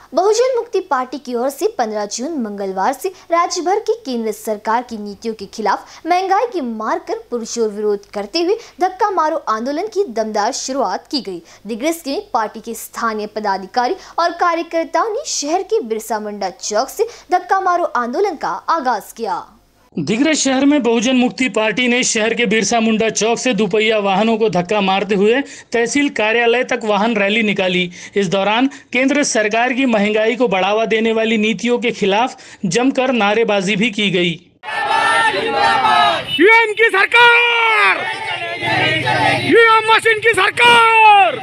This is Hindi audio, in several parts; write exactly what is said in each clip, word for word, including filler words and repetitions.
बहुजन मुक्ति पार्टी की ओर से पंद्रह जून मंगलवार से राज्य भर की केंद्र सरकार की नीतियों के खिलाफ महंगाई की मार कर पुरजोर विरोध करते हुए धक्का मारो आंदोलन की दमदार शुरुआत की गई। दिग्रस में पार्टी के स्थानीय पदाधिकारी और कार्यकर्ताओं ने शहर के बिरसा मुंडा चौक से धक्का मारो आंदोलन का आगाज किया। दिग्रस शहर में बहुजन मुक्ति पार्टी ने शहर के बिरसा मुंडा चौक से दुपहिया वाहनों को धक्का मारते हुए तहसील कार्यालय तक वाहन रैली निकाली। इस दौरान केंद्र सरकार की महंगाई को बढ़ावा देने वाली नीतियों के खिलाफ जमकर नारेबाजी भी की गई। यूएम की सरकार, यूएम मशीन की सरकार।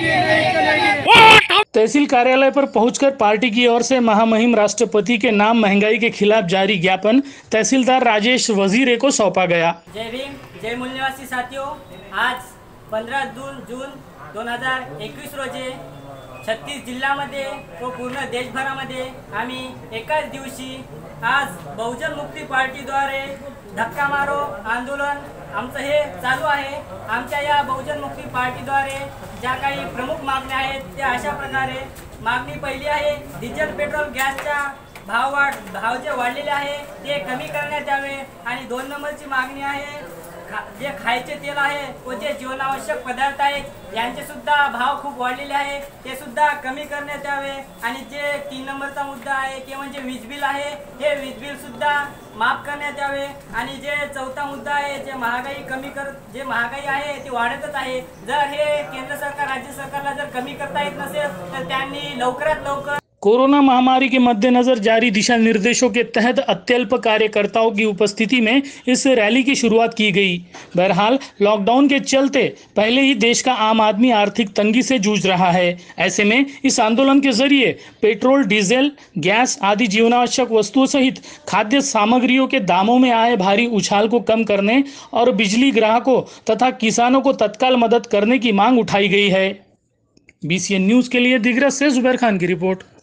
तहसील कार्यालय पर पहुंचकर पार्टी की ओर से महामहिम राष्ट्रपति के नाम महंगाई के खिलाफ जारी ज्ञापन तहसीलदार राजेश वजीरे को सौंपा गया। जय भीम, जय मूल्यवासी साथियों, आज पंधरा जून दोन हजार एकवीस रोजी छत्तीस जिल्ह्यामध्ये व पूर्ण देशभरामध्ये आम्ही एकाच दिवशी आज बहुजन मुक्ती पार्टीद्वारे धक्का मारो आंदोलन आमचं हे चालू आहे। आमच्या या बहुजन मुक्ती पार्टीद्वारे ज्या काही प्रमुख मागण्या आहेत त्या अशा प्रकारे मागणी पहिली आहे, डिझेल पेट्रोल गॅसच्या भाव वाढ भाव जे वाढलेले आहे ते कमी करण्यात यावे आणि दोन नंबरची मागणी आहे खा, जे खायचे तेल आहे व जे जीवनावश्यक पदार्थ आहेत यांचे सुद्धा भाव खूप वाढलेले आहे ते सुद्धा कमी करण्यात यावे आणि जे तीन नंबरचा मुद्दा आहे ते म्हणजे वीज बिल आहे हे वीज बिल सुद्धा माफ करण्यात यावे आणि जे चौथा मुद्दा आहे जे महागाई कमी कर जे महागाई आहे ती वाढतच आहे। जर हे केंद्र सरकार राज्य सरकारला जर कमी करता येत नसेल तर त्यांनी लवकरात लवकर कोरोना महामारी के मद्देनजर जारी दिशा निर्देशों के तहत अत्यल्प कार्यकर्ताओं की उपस्थिति में इस रैली की शुरुआत की गई। बहरहाल लॉकडाउन के चलते पहले ही देश का आम आदमी आर्थिक तंगी से जूझ रहा है। ऐसे में इस आंदोलन के जरिए पेट्रोल, डीजल, गैस आदि जीवनावश्यक वस्तुओं सहित खाद्य सामग्रियों के दामों में आए भारी उछाल को कम करने और बिजली ग्राहकों तथा किसानों को तत्काल मदद करने की मांग उठाई गई है। बीसीएन न्यूज के लिए दिग्रस से जुबैर खान की रिपोर्ट।